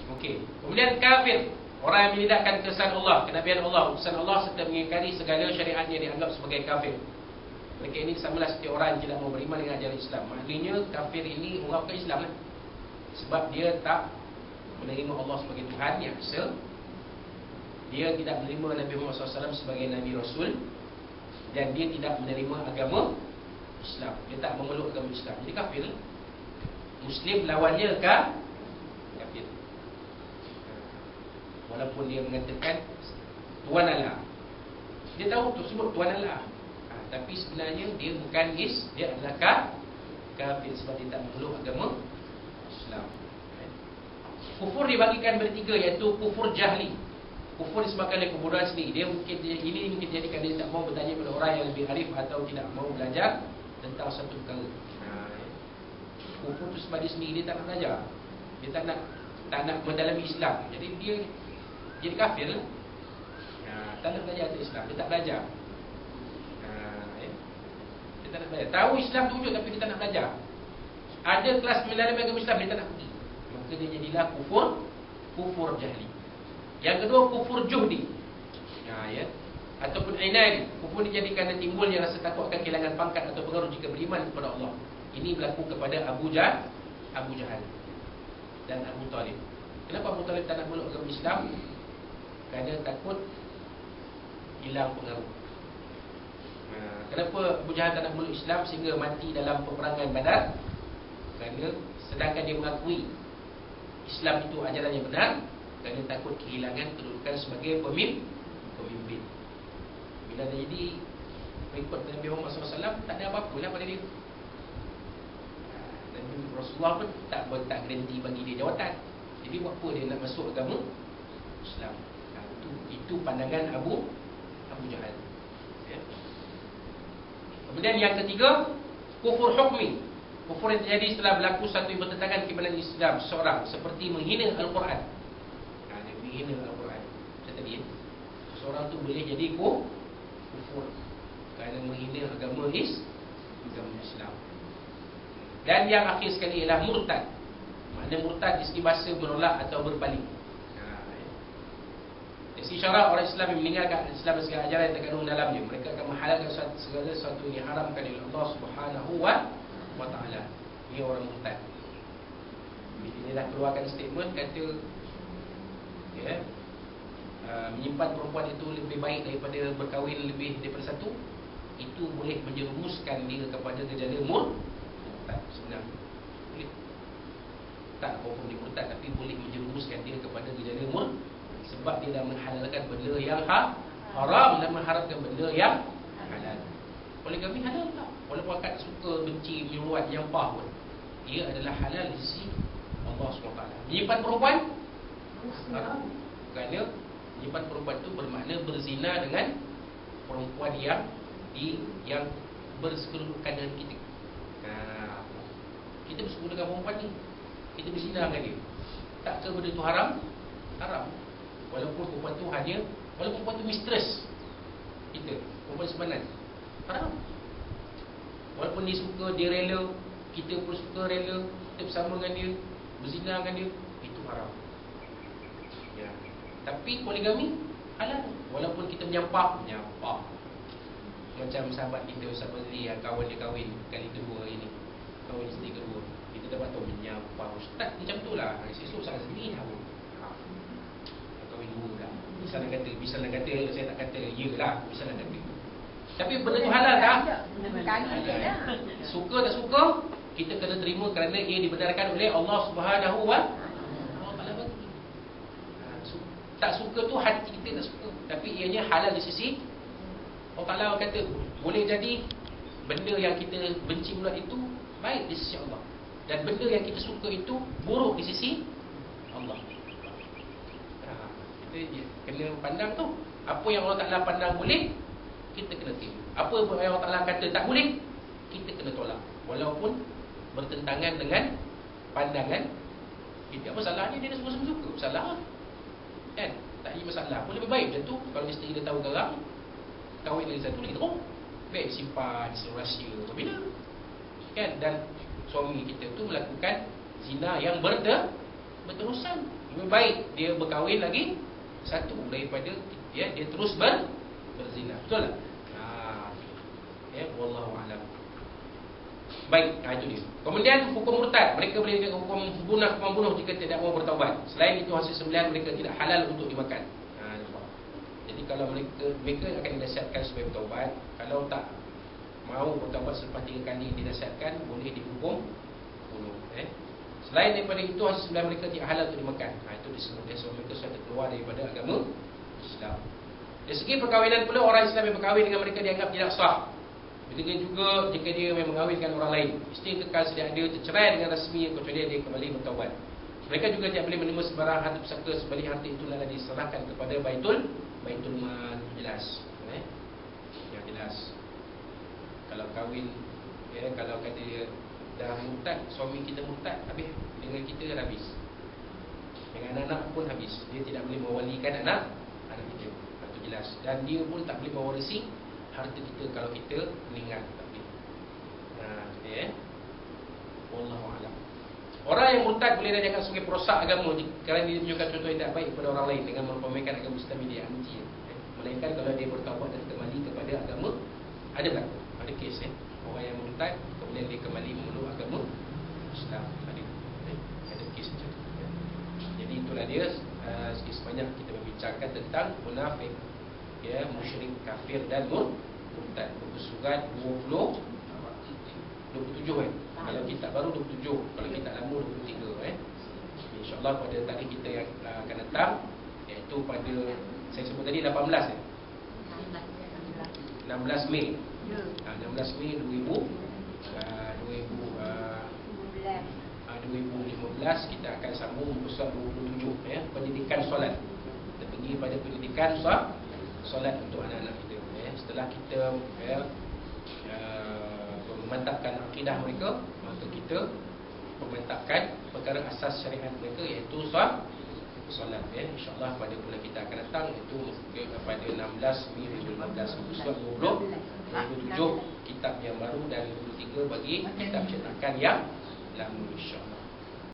Okey. Kemudian kafir, orang yang menidakkan kesan Allah, kenabian Allah, utusan Allah serta mengingkari segala syariatnya dianggap sebagai kafir. Mereka ini samalah seperti orang yang tidak mau beriman dengan ajaran Islam. Maknanya kafir ini orang bukan Islam lah. Sebab dia tak menerima Allah sebagai Tuhan yang esa. Dia tidak menerima Nabi Muhammad SAW sebagai Nabi Rasul. Dan dia tidak menerima agama Islam. Dia tak memeluk agama Islam. Jadi kafir. Muslim lawannya kafir. Walaupun dia mengatakan Tuan Allah, dia tahu tersebut Tuan Allah, tapi sebenarnya dia bukan dia adalah kafir sebab dia tak memeluk agama Islam. Kufur dibagikan bertiga, iaitu kufur jahli. Kufur disebabkan oleh kebodohan sendiri. Ini mungkin jadikan dia tak mau bertanya kepada orang yang lebih arif atau tidak mau belajar tentang satu perkara. Kufur itu sebab dia sendiri, dia tak nak belajar. Dia tak nak mendalami Islam. Jadi dia jadi kafir lah. Tak nak belajar tentang Islam, dia tak belajar. Dia tak nak belajar. Tahu Islam tu wujud tapi dia tak nak belajar. Ada kelas mendalami agama Islam, dia tak nak pergi. Maka dia jadilah kufur jahli. Yang kedua kufur juhdi. Ataupun inadi. Kufur dijadikan dan timbulnya rasa takut akan kehilangan pangkat atau pengaruh jika beriman kepada Allah. Ini berlaku kepada Abu Jahal dan Abu Talib. Kenapa Abu Talib tak nak meluk agama Islam? Kerana takut hilang pengaruh. Kenapa Abu Jahal tak nak meluk Islam sehingga mati dalam peperangan Badar? Kerana sedangkan dia mengakui Islam itu ajaran yang benar, kerana takut kehilangan kedudukan sebagai pemimpin. Bila dia jadi mengikut Nabi Muhammad SAW, tak ada apa-apa lah pada dia. Dan Rasulullah pun tak garanti bagi dia jawatan. Jadi buat apa dia nak masuk agama Islam? Itu pandangan Abu Jahal. Kemudian yang ketiga, kufur hukmi. Kufur yang terjadi setelah berlaku satu yang bertentangan keimanan Islam seorang, seperti menghina Al-Quran. Dia menghina Al-Quran. Macam tadi seorang tu boleh jadi kufur kerana menghina agama Islam. Dan yang akhir sekali ialah murtad. Makna murtad di segi bahasa menolak atau berpaling. Dari syarat orang Islam yang meninggalkan Islam dan segala ajaran yang terkandung dalamnya, mereka akan menghalalkan segala sesuatu yang diharamkan oleh Allah Subhanahu wa ta'ala. Ini orang murtad. Dia dah keluarkan statement kata menyimpan perempuan itu lebih baik daripada berkahwin lebih daripada satu. Itu boleh menjerumuskan dia kepada gejala murtad. Sebenarnya boleh. Tak confirm dia murtad, tapi boleh menjerumuskan dia kepada gejala murtad. Sebab dia dah menghalalkan benda yang haram dan mengharamkan benda yang halal. Poligami halal tak? Walaupun akak suka benci menyuruat nyampah pun, ia adalah halal di sisi Allah SWT. Menyimpan perempuan kerana menyimpan perempuan itu bermakna berzina dengan perempuan yang bersekedudukan dengan kita. Kita bersekutu dengan perempuan ni, kita berzina dengan dia. Tak ke benda tu haram? Haram. Walaupun perempuan tu walaupun perempuan tu mistress kita, perempuan semanan, haram. Walaupun dia suka, dia rela, kita pun suka rela, kita bersama dengan dia, berzina dengan dia, itu haram. Tapi poligami halal. Walaupun kita menyampah. Macam sahabat kita, Ustaz Fazli yang kawan dia kahwin kali kedua ini, kahwin isteri kedua, kita dapat tahu menyampah. Ustaz macam tu lah, esok saya sendiri tahu. Kahwin dua dah. Misalnya kata saya tak kata yelah, misalnya kata. Tapi benda tu halal tak? Suka tak suka, kita kena terima kerana ia dibenarkan oleh Allah Subhanahu wa ta'ala. Tak suka tu hati kita tak suka, tapi ianya halal di sisi Allah Ta'ala. Kata boleh jadi benda yang kita benci pula itu baik di sisi Allah, dan benda yang kita suka itu buruk di sisi Allah. Kita kena pandang tu. Apa yang Allah Ta'ala pandang boleh, kita kena terima. Apa yang Allah Ta'ala kata tak boleh, kita kena tolak, walaupun bertentangan dengan pandangan kita. Apa salahnya dia semua suka? Salah kan? Tak ada masalah. Pun lebih baik macam tu. Kalau isteri dia tahu garang, kahwin lagi satu lagi teruk, baik simpan seluruh rahsia bila kan. Dan suami kita tu melakukan zina yang berterusan, Lebih baik dia berkahwin lagi satu daripada dia terus berzina. Betul tak? Wallahu a'lam. Baik, itu dia. Kemudian hukum murtad, mereka boleh dengan hukum membunuh jika tidak mau bertaubat. Selain itu hasil sembelihan mereka tidak halal untuk dimakan. Jadi kalau mereka akan dinasihatkan supaya bertaubat. Kalau tak mau bertaubat selepas 3 kali dinasihatkan, boleh dihukum bunuh. Selain daripada itu hasil sembelihan mereka tidak halal untuk dimakan. Itu disebut mereka sudah keluar daripada agama Islam. Dari segi perkahwinan pula, orang Islam yang berkahwin dengan mereka dianggap tidak sah. Begitu juga jika dia memang mengahwinkan orang lain, isteri kekal sedia ada tercerai dengan rasmi kecuali dia kembali bertaubat. Mereka juga tidak boleh menerima sebarang harta pusaka sebalik harta itu adalah diserahkan kepada Baitul Mal. Jelas. Yang jelas. Kalau kahwin, kalau kata dia dah murtad, suami kita murtad, habis dengan kita habis. Dengan anak-anak pun habis. Dia tidak boleh mewalikan anak kita. Itu jelas. Dan dia pun tak boleh mewarisi harta kita kalau kita meninggal. Wallahu a'lam. Orang yang murtad boleh dianggap sebagai perosak agama kerana dia menunjukkan contoh yang tak baik kepada orang lain dengan mempermainkan agama Islam dia anti. Melainkan kalau dia bertaubat dan kembali kepada agama, ada berlaku. Ada kes orang yang murtad kemudian dia kembali memeluk agama Islam. Ada kes macam tu. Jadi itulah dia sikit sebanyak kita berbincangkan tentang munafik, musyrik, kafir dan murtad. Buku surat 27 Kalau kitab baru 27, kalau kitab lama 23 InsyaAllah pada tarikh kita yang akan datang, iaitu pada saya sebut tadi 18 16 Mei 16 Mei 2015 kita akan sambung muka surat 27 pendidikan solat. Kita pergi pada pendidikan solat untuk anak-anak kita. Setelah kita memantapkan akidah mereka, maka kita memantapkan perkara asas syariat mereka, iaitu solat. InsyaAllah pada bulan kita akan datang, iaitu pada 16 Mei 2015 muka surat 27 kitab yang baru dan 23 bagi kitab cetakan yang lama, insyaAllah.